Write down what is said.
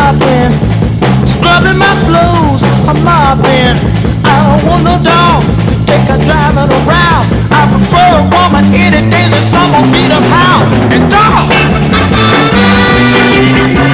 mopping, scrubbing my floors, I'm mopping. I don't want no dog to take a driving around. I prefer a woman any day that someone beat up how and dog.